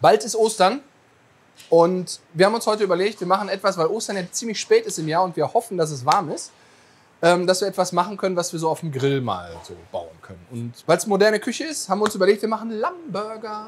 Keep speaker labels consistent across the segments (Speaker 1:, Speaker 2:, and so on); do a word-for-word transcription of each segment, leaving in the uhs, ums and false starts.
Speaker 1: Bald ist Ostern und wir haben uns heute überlegt, wir machen etwas, weil Ostern ja ziemlich spät ist im Jahr und wir hoffen, dass es warm ist, ähm, dass wir etwas machen können, was wir so auf dem Grill mal so bauen können. Und weil es moderne Küche ist, haben wir uns überlegt, wir machen Lammburger.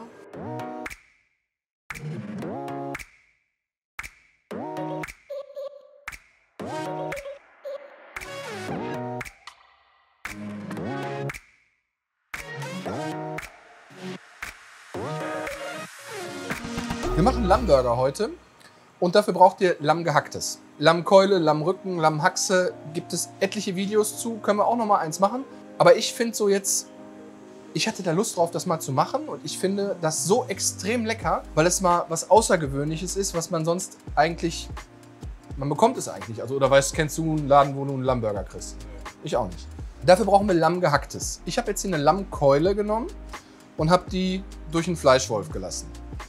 Speaker 1: Wir machen Lammburger heute und dafür braucht ihr Lamm gehacktes. Lammkeule, Lammrücken, Lammhaxe, gibt es etliche Videos zu, können wir auch noch mal eins machen. Aber ich finde so jetzt, ich hatte da Lust drauf, das mal zu machen und ich finde das so extrem lecker, weil es mal was Außergewöhnliches ist, was man sonst eigentlich, man bekommt es eigentlich. Also, oder weißt, kennst du einen Laden, wo du einen Lammburger kriegst? Ich auch nicht. Dafür brauchen wir Lamm gehacktes. Ich habe jetzt hier eine Lammkeule genommen und habe die durch einen Fleischwolf gelassen.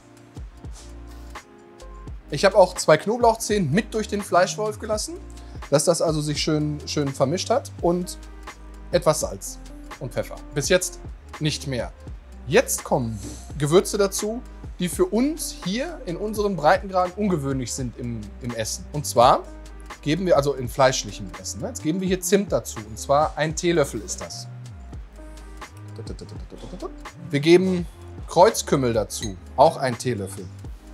Speaker 1: Ich habe auch zwei Knoblauchzehen mit durch den Fleischwolf gelassen, dass das also sich schön, schön vermischt hat und etwas Salz und Pfeffer. Bis jetzt nicht mehr. Jetzt kommen Gewürze dazu, die für uns hier in unseren Breitengraden ungewöhnlich sind im, im Essen. Und zwar geben wir, also in fleischlichem Essen, ne? Jetzt geben wir hier Zimt dazu. Und zwar ein Teelöffel ist das. Wir geben Kreuzkümmel dazu, auch ein Teelöffel.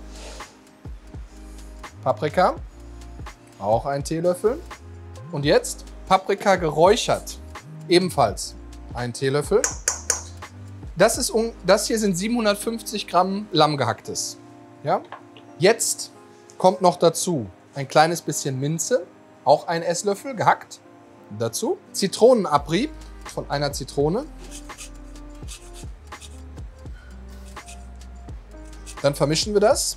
Speaker 1: Paprika, auch ein Teelöffel. Und jetzt Paprika geräuchert, ebenfalls ein Teelöffel. Das, ist, das hier sind siebenhundertfünfzig Gramm Lamm gehacktes. Ja? Jetzt kommt noch dazu ein kleines bisschen Minze, auch ein Esslöffel gehackt. Dazu Zitronenabrieb von einer Zitrone. Dann vermischen wir das.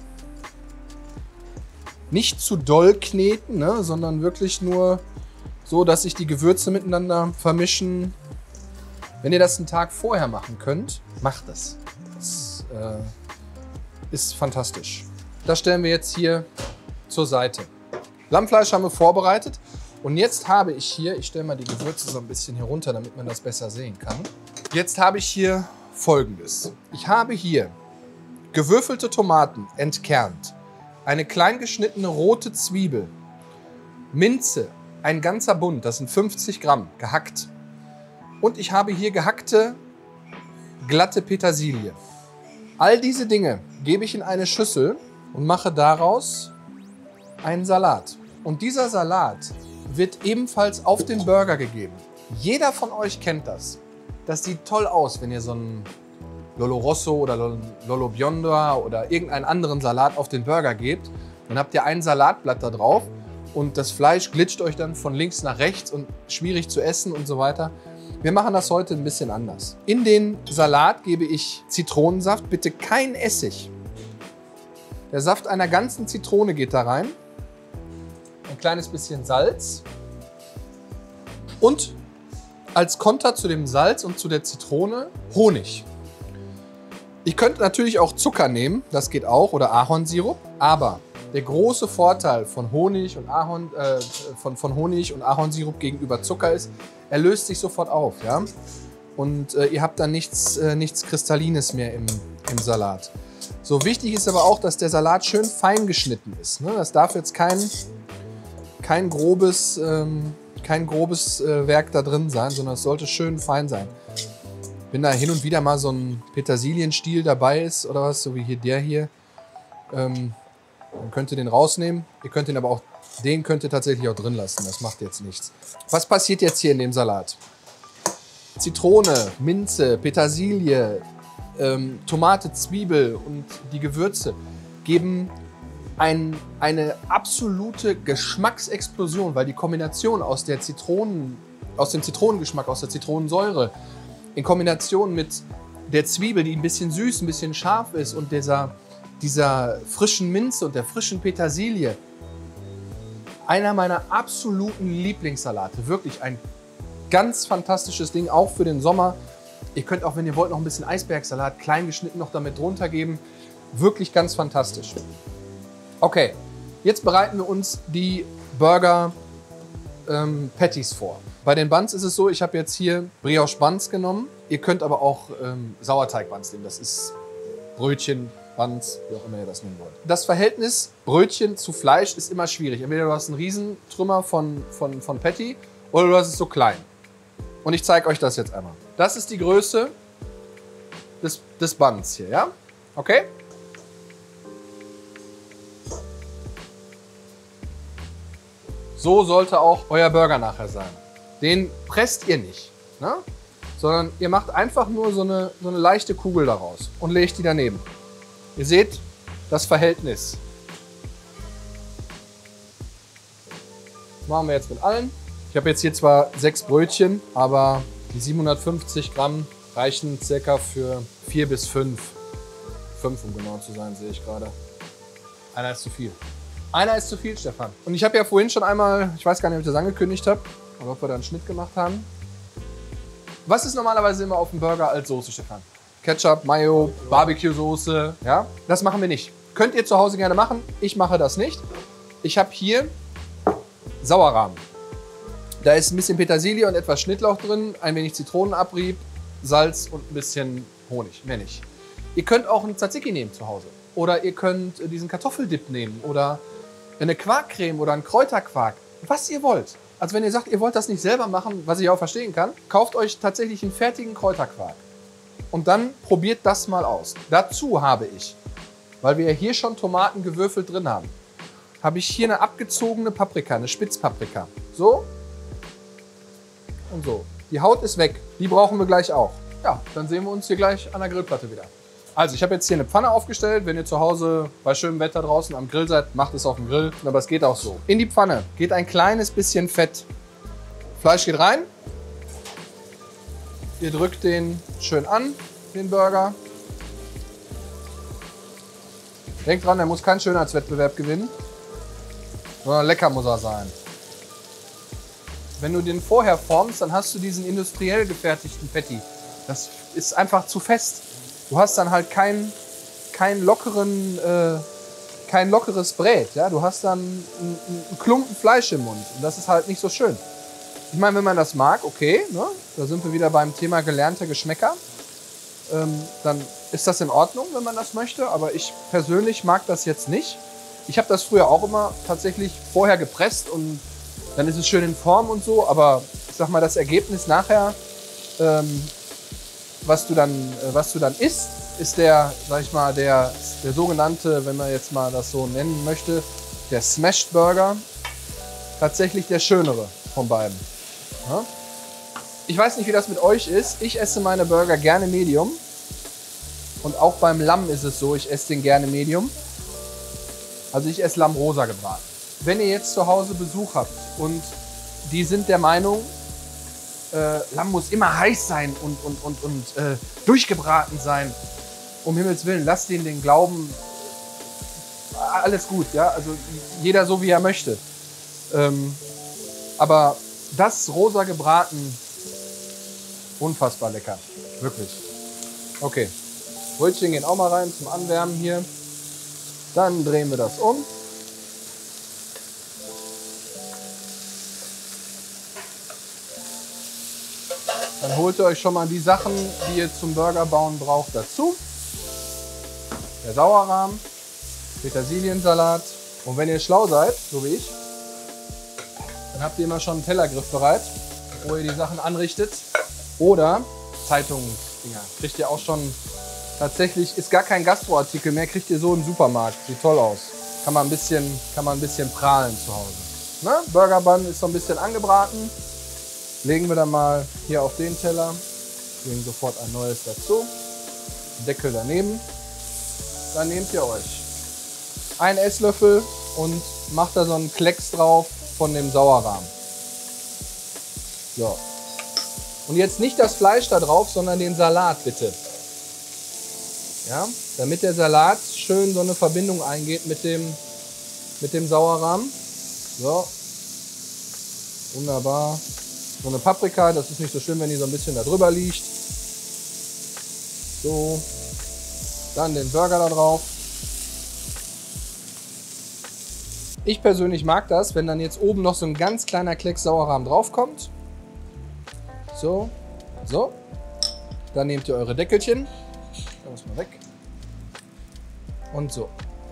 Speaker 1: Nicht zu doll kneten, ne, sondern wirklich nur so, dass sich die Gewürze miteinander vermischen. Wenn ihr das einen Tag vorher machen könnt, macht das. Das äh, ist fantastisch. Das stellen wir jetzt hier zur Seite. Lammfleisch haben wir vorbereitet. Und jetzt habe ich hier, ich stelle mal die Gewürze so ein bisschen hier runter, damit man das besser sehen kann. Jetzt habe ich hier Folgendes. Ich habe hier gewürfelte Tomaten entkernt. Eine klein geschnittene rote Zwiebel, Minze, ein ganzer Bund, das sind fünfzig Gramm, gehackt. Und ich habe hier gehackte, glatte Petersilie. All diese Dinge gebe ich in eine Schüssel und mache daraus einen Salat. Und dieser Salat wird ebenfalls auf den Burger gegeben. Jeder von euch kennt das. Das sieht toll aus, wenn ihr so einen Lollo Rosso oder Lollo Bionda oder irgendeinen anderen Salat auf den Burger gebt. Dann habt ihr ein Salatblatt da drauf und das Fleisch glitscht euch dann von links nach rechts und schwierig zu essen und so weiter. Wir machen das heute ein bisschen anders. In den Salat gebe ich Zitronensaft, bitte kein Essig. Der Saft einer ganzen Zitrone geht da rein. Ein kleines bisschen Salz. Und als Konter zu dem Salz und zu der Zitrone Honig. Ich könnte natürlich auch Zucker nehmen, das geht auch, oder Ahornsirup. Aber der große Vorteil von Honig und, Ahorn, äh, von, von Honig und Ahornsirup gegenüber Zucker ist, er löst sich sofort auf. Ja? Und äh, ihr habt dann nichts, äh, nichts Kristallines mehr im, im Salat. So wichtig ist aber auch, dass der Salat schön fein geschnitten ist. Ne? Das darf jetzt kein, kein grobes, ähm, kein grobes äh, Werk da drin sein, sondern es sollte schön fein sein. Wenn da hin und wieder mal so ein Petersilienstiel dabei ist oder was, so wie hier der hier, ähm, dann könnt ihr den rausnehmen. Ihr könnt den aber auch, den könnt ihr tatsächlich auch drin lassen. Das macht jetzt nichts. Was passiert jetzt hier in dem Salat? Zitrone, Minze, Petersilie, ähm, Tomate, Zwiebel und die Gewürze geben ein, eine absolute Geschmacksexplosion, weil die Kombination aus der Zitronen, aus dem Zitronengeschmack, aus der Zitronensäure, in Kombination mit der Zwiebel, die ein bisschen süß, ein bisschen scharf ist und dieser, dieser frischen Minze und der frischen Petersilie. Einer meiner absoluten Lieblingssalate. Wirklich ein ganz fantastisches Ding, auch für den Sommer. Ihr könnt auch, wenn ihr wollt, noch ein bisschen Eisbergsalat, klein geschnitten, noch damit drunter geben. Wirklich ganz fantastisch. Okay, jetzt bereiten wir uns die Burger ähm, Patties vor. Bei den Buns ist es so, ich habe jetzt hier Brioche Buns genommen. Ihr könnt aber auch ähm, Sauerteig Buns nehmen. Das ist Brötchen, Buns, wie auch immer ihr das nennen wollt. Das Verhältnis Brötchen zu Fleisch ist immer schwierig. Entweder du hast einen Riesentrümmer von, von, von Patty oder du hast es so klein. Und ich zeige euch das jetzt einmal. Das ist die Größe des, des Buns hier, ja? Okay? So sollte auch euer Burger nachher sein. Den presst ihr nicht, ne? Sondern ihr macht einfach nur so eine, so eine leichte Kugel daraus und legt die daneben. Ihr seht das Verhältnis. Das machen wir jetzt mit allen. Ich habe jetzt hier zwar sechs Brötchen, aber die siebenhundertfünfzig Gramm reichen circa für vier bis fünf. Fünf, um genau zu sein, sehe ich gerade. Einer ist zu viel. Einer ist zu viel, Stefan. Und ich habe ja vorhin schon einmal, ich weiß gar nicht, ob ich das angekündigt habe, aber ob wir da einen Schnitt gemacht haben. Was ist normalerweise immer auf dem Burger als Soße, Stefan? Ketchup, Mayo, Barbecue-Soße, ja? Das machen wir nicht. Könnt ihr zu Hause gerne machen, ich mache das nicht. Ich habe hier Sauerrahm. Da ist ein bisschen Petersilie und etwas Schnittlauch drin, ein wenig Zitronenabrieb, Salz und ein bisschen Honig, mehr nicht. Ihr könnt auch einen Tzatziki nehmen zu Hause. Oder ihr könnt diesen Kartoffeldip nehmen oder eine Quarkcreme oder einen Kräuterquark. Was ihr wollt. Also wenn ihr sagt, ihr wollt das nicht selber machen, was ich auch verstehen kann, kauft euch tatsächlich einen fertigen Kräuterquark. Und dann probiert das mal aus. Dazu habe ich, weil wir hier schon Tomaten gewürfelt drin haben, habe ich hier eine abgezogene Paprika, eine Spitzpaprika. So und so. Die Haut ist weg. Die brauchen wir gleich auch. Ja, dann sehen wir uns hier gleich an der Grillplatte wieder. Also ich habe jetzt hier eine Pfanne aufgestellt. Wenn ihr zu Hause bei schönem Wetter draußen am Grill seid, macht es auf dem Grill. Aber es geht auch so. In die Pfanne geht ein kleines bisschen Fett. Fleisch geht rein. Ihr drückt den schön an, den Burger. Denkt dran, er muss keinen Schönheitswettbewerb gewinnen, sondern lecker muss er sein. Wenn du den vorher formst, dann hast du diesen industriell gefertigten Patty. Das ist einfach zu fest. Du hast dann halt kein, kein, lockeren, äh, kein lockeres Brät. Ja? Du hast dann einen, einen Klumpen Fleisch im Mund. Und das ist halt nicht so schön. Ich meine, wenn man das mag, okay, ne? Da sind wir wieder beim Thema gelernte Geschmäcker. Ähm, dann ist das in Ordnung, wenn man das möchte. Aber ich persönlich mag das jetzt nicht. Ich habe das früher auch immer tatsächlich vorher gepresst und dann ist es schön in Form und so. Aber ich sag mal, das Ergebnis nachher, ähm, was du dann, was du dann isst, ist der, sag ich mal, der, der sogenannte, wenn man jetzt mal das so nennen möchte, der Smashed Burger. Tatsächlich der schönere von beiden. Ja? Ich weiß nicht, wie das mit euch ist. Ich esse meine Burger gerne Medium. Und auch beim Lamm ist es so, ich esse den gerne Medium. Also ich esse Lamm rosa gebraten. Wenn ihr jetzt zu Hause Besuch habt und die sind der Meinung, Äh, Lamm muss immer heiß sein und, und, und, und äh, durchgebraten sein. Um Himmels Willen, lasst ihnen den Glauben. Alles gut, ja. Also jeder so, wie er möchte. Ähm, aber das rosa gebraten, unfassbar lecker. Wirklich. Okay. Brötchen gehen auch mal rein zum Anwärmen hier. Dann drehen wir das um. Dann holt ihr euch schon mal die Sachen, die ihr zum Burger bauen braucht, dazu. Der Sauerrahm, Petersiliensalat. Und wenn ihr schlau seid, so wie ich, dann habt ihr immer schon einen Tellergriff bereit, wo ihr die Sachen anrichtet. Oder Zeitungsdinger. Kriegt ihr auch schon, tatsächlich ist gar kein Gastroartikel mehr, kriegt ihr so im Supermarkt. Sieht toll aus. Kann man ein bisschen, kann man ein bisschen prahlen zu Hause. Ne? Burger Bun ist so ein bisschen angebraten. Legen wir dann mal hier auf den Teller, legen sofort ein neues dazu, Deckel daneben. Dann nehmt ihr euch einen Esslöffel und macht da so einen Klecks drauf von dem Sauerrahm. So. Und jetzt nicht das Fleisch da drauf, sondern den Salat bitte. Ja, damit der Salat schön so eine Verbindung eingeht mit dem, mit dem Sauerrahm. So. Wunderbar. So eine Paprika, das ist nicht so schlimm, wenn die so ein bisschen da drüber liegt. So, dann den Burger da drauf. Ich persönlich mag das, wenn dann jetzt oben noch so ein ganz kleiner Klecks Sauerrahm drauf kommt. So, so. Dann nehmt ihr eure Deckelchen. Das mal weg. und so.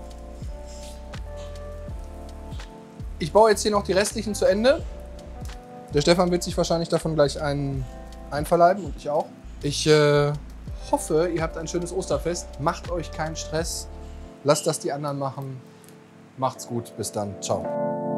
Speaker 1: Ich baue jetzt hier noch die restlichen zu Ende. Der Stefan wird sich wahrscheinlich davon gleich einen einverleiben und ich auch. Ich äh, hoffe, ihr habt ein schönes Osterfest. Macht euch keinen Stress. Lasst das die anderen machen. Macht's gut. Bis dann. Ciao.